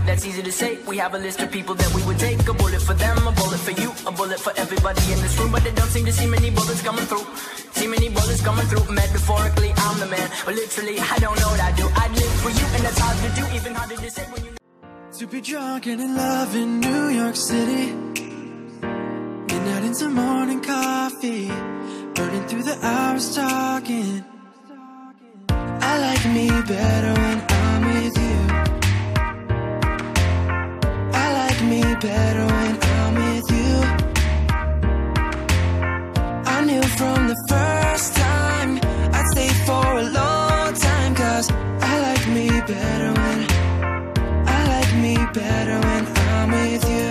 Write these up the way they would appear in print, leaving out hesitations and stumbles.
that's easy to say. We have a list of people that we would take. A bullet for them, a bullet for you, a bullet for everybody in this room. But they don't seem to see many bullets coming through. See many bullets coming through. Metaphorically, I'm the man, but literally, I don't know what I do. I'd live for you, and that's hard to do, even harder to say when you... To be drunk and in love in New York City, midnight into morning coffee, burning through the hours talking. I like me better when I'm with you. I like me better when I'm with you. I knew from the first time I'd stay for a long time, 'cause I like me better when better when I'm with you.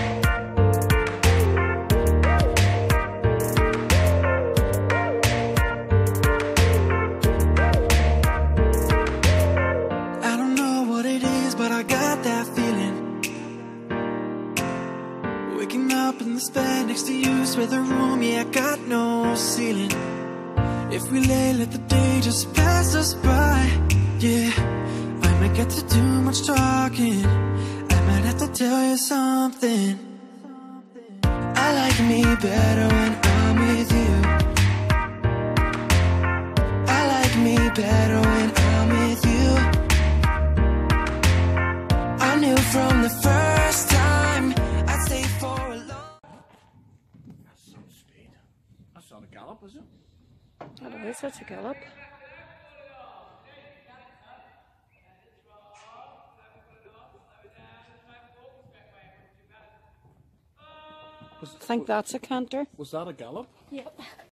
I don't know what it is, but I got that feeling. Waking up in this bed next to you, swear the room, yeah, got no ceiling. If we lay, let the day just pass us by. Yeah, I might get to do much talking. I'd have to tell you something. I like me better when I'm with you. I like me better when I'm with you. I knew from the first time I'd stay for a long... That's some speed. That's not a gallop, is it? That is such a gallop. I think that's a canter. Was that a gallop? Yep.